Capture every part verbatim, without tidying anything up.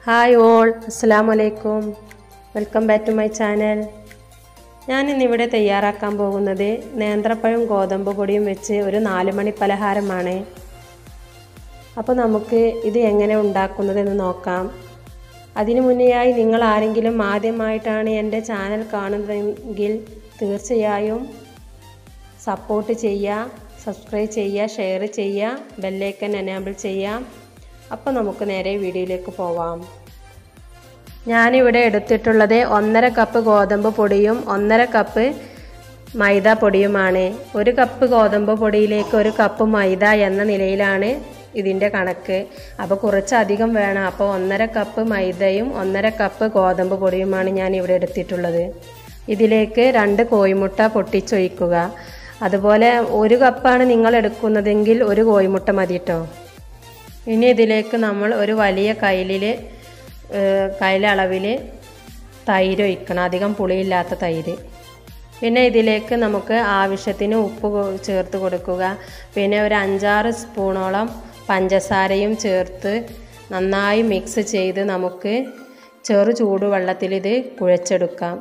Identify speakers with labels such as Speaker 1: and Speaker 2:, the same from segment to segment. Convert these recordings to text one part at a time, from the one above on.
Speaker 1: Hi all, Assalamu alaikum. Welcome back to my channel. ഞാൻ ഇന്ന് ഇവിടെ തയ്യാറാക്കാൻ പോകുന്നത് നേന്ത്രപ്പഴവും ഗോതമ്പ് പൊടിയും വെച്ച് ഒരു നാല് മണി പലഹാരമാണ്. അപ്പോൾ നമുക്ക് ഇത് എങ്ങനെ ഉണ്ടാക്കുന്നതെന്ന് നോക്കാം. അതിനു മുന്നേയായി നിങ്ങൾ ആരെങ്കിലും ആദ്യമായിട്ടാണ് എൻ്റെ ചാനൽ കാണുന്നതെങ്കിൽ തീർച്ചയായും സപ്പോർട്ട് ചെയ്യുക, സബ്സ്ക്രൈബ് ചെയ്യുക, ഷെയർ ചെയ്യുക, ബെൽ ഐക്കൺ എനേബിൾ ചെയ്യാം. അപ്പോൾ നമുക്ക് നേരെ വീഡിയോയിലേക്ക് പോവാം. ഞാനിവിടെ എടുത്തിട്ടുള്ളത് ഒന്നര കപ്പ് ഗോതമ്പ് പൊടിയും ഒന്നര കപ്പ് മൈദ പൊടിയുമാണ്. ഒരു കപ്പ് ഗോതമ്പ് പൊടിയിലേക്ക് ഒരു കപ്പ് മൈദ എന്ന നിലയിലാണ് ഇതിൻ്റെ കണക്ക്. അപ്പോൾ കുറച്ചധികം വേണം. അപ്പോൾ ഒന്നര കപ്പ് മൈദയും ഒന്നര കപ്പ് ഗോതമ്പ് പൊടിയുമാണ് ഞാൻ ഇവിടെ എടുത്തിട്ടുള്ളത്. ഇതിലേക്ക് രണ്ട് കോഴിമുട്ട പൊട്ടിച്ചൊഴിക്കുക. അതുപോലെ ഒരു കപ്പാണ് നിങ്ങൾ എടുക്കുന്നതെങ്കിൽ ഒരു കോഴിമുട്ട മതി കേട്ടോ. ഇനി ഇതിലേക്ക് നമ്മൾ ഒരു വലിയ കയ്യിലിൽ കയ്യിലളവിൽ തൈര് ഒഴിക്കണം, അധികം പുളിയില്ലാത്ത തൈര്. പിന്നെ ഇതിലേക്ക് നമുക്ക് ആവശ്യത്തിന് ഉപ്പ് ചേർത്ത് കൊടുക്കുക. പിന്നെ ഒരു അഞ്ചാറ് സ്പൂണോളം പഞ്ചസാരയും ചേർത്ത് നന്നായി മിക്സ് ചെയ്ത് നമുക്ക് ചെറു ചൂടുവെള്ളത്തിൽ ഇത് കുഴച്ചെടുക്കാം.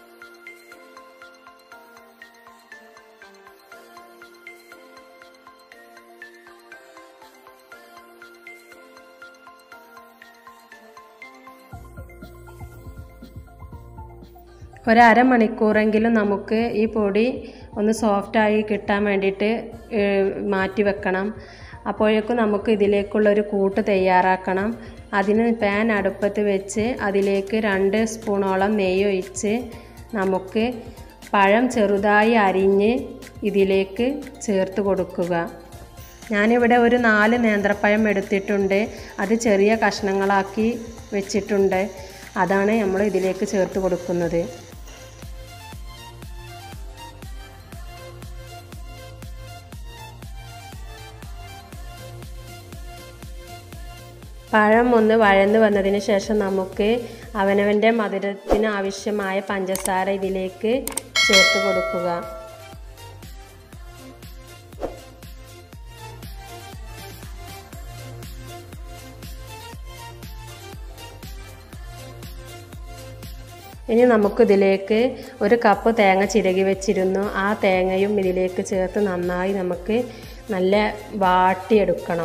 Speaker 1: ഒരമണിക്കൂറെങ്കിലും നമുക്ക് ഈ പൊടി ഒന്ന് സോഫ്റ്റായി കിട്ടാൻ വേണ്ടിയിട്ട് മാറ്റി വെക്കണം. അപ്പോഴേക്കും നമുക്ക് ഇതിലേക്കുള്ളൊരു കൂട്ട് തയ്യാറാക്കണം. അതിന് പാൻ അടുപ്പത്ത് വെച്ച് അതിലേക്ക് രണ്ട് സ്പൂണോളം നെയ്യ് ഒഴിച്ച് നമുക്ക് പഴം ചെറുതായി അരിഞ്ഞ് ഇതിലേക്ക് ചേർത്ത് കൊടുക്കുക. ഞാനിവിടെ ഒരു നാല് നേന്ത്രപ്പഴം എടുത്തിട്ടുണ്ട്. അത് ചെറിയ കഷ്ണങ്ങളാക്കി വെച്ചിട്ടുണ്ട്. അതാണ് നമ്മൾ ഇതിലേക്ക് ചേർത്ത് കൊടുക്കുന്നത്. പഴം ഒന്ന് വഴന്ന് വന്നതിന് ശേഷം നമുക്ക് അവനവൻ്റെ മധുരത്തിന് ആവശ്യമായ പഞ്ചസാര ഇതിലേക്ക് ചേർത്ത് കൊടുക്കുക. ഇനി നമുക്കിതിലേക്ക് ഒരു കപ്പ് തേങ്ങ ചിരകി വെച്ചിരുന്നു. ആ തേങ്ങയും ഇതിലേക്ക് ചേർത്ത് നന്നായി നമുക്ക് നല്ല വാട്ടിയെടുക്കണം.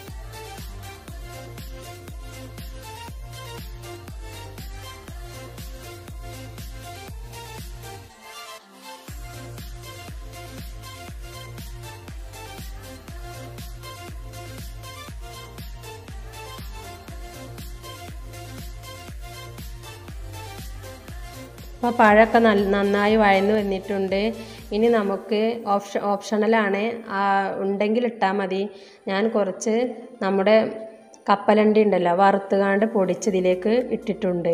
Speaker 1: അപ്പോൾ പഴമൊക്കെ നല്ല നന്നായി വഴന്ന് വന്നിട്ടുണ്ട്. ഇനി നമുക്ക് ഓപ്ഷ ഓപ്ഷണലാണ്, ഉണ്ടെങ്കിൽ ഇട്ടാൽ മതി. ഞാൻ കുറച്ച് നമ്മുടെ കപ്പലണ്ടി ഉണ്ടല്ലോ വറുത്തുകാണ്ട് പൊടിച്ചതിലേക്ക് ഇട്ടിട്ടുണ്ട്.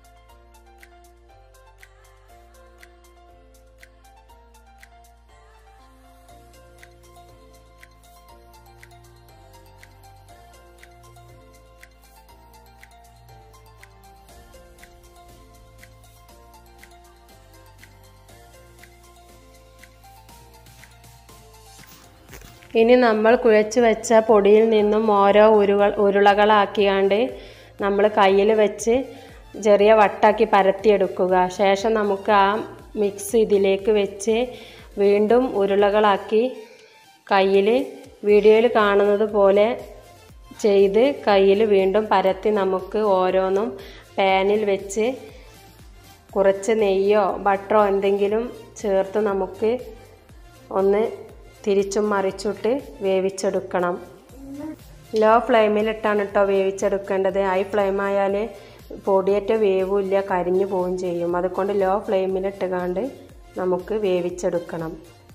Speaker 1: ഇനി നമ്മൾ കുഴച്ച് വെച്ച പൊടിയിൽ നിന്നും ഓരോ ഉരുകൾ ഉരുളകളാക്കിയാണ്ട് നമ്മൾ കയ്യിൽ വെച്ച് ചെറിയ വട്ടാക്കി പരത്തിയെടുക്കുക. ശേഷം നമുക്ക് ആ മിക്സ് ഇതിലേക്ക് വെച്ച് വീണ്ടും ഉരുളകളാക്കി കയ്യിൽ വീഡിയോയിൽ കാണുന്നത് പോലെ ചെയ്ത് കയ്യിൽ വീണ്ടും പരത്തി നമുക്ക് ഓരോന്നും പാനിൽ വെച്ച് കുറച്ച് നെയ്യോ ബട്ടറോ എന്തെങ്കിലും ചേർത്ത് നമുക്ക് ഒന്ന് തിരിച്ചും മറിച്ചിട്ട് വേവിച്ചെടുക്കണം. ലോ ഫ്ലെയിമിലിട്ടാണ് കേട്ടോ വേവിച്ചെടുക്കേണ്ടത്. ഹൈ ഫ്ലെയിമായാൽ പൊടിയേറ്റ വേവില്ല, കരിഞ്ഞു പോവുകയും ചെയ്യും. അതുകൊണ്ട് ലോ ഫ്ലെയിമിലിട്ടുകാണ്ട് നമുക്ക് വേവിച്ചെടുക്കണം.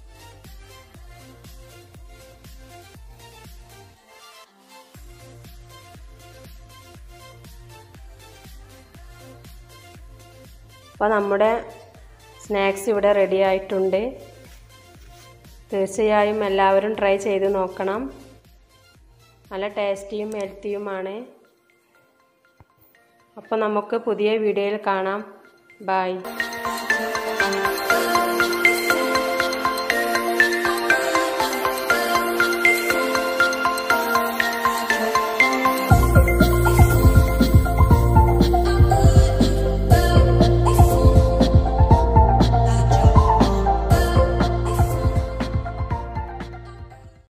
Speaker 1: അപ്പോൾ നമ്മുടെ സ്നാക്സ് ഇവിടെ റെഡി ആയിട്ടുണ്ട്. തീർച്ചയായും എല്ലാവരും ട്രൈ ചെയ്ത് നോക്കണം. നല്ല ടേസ്റ്റിയും ഹെൽത്തിയുമാണ്. അപ്പോൾ നമുക്ക് പുതിയ വീഡിയോയിൽ കാണാം. ബൈ.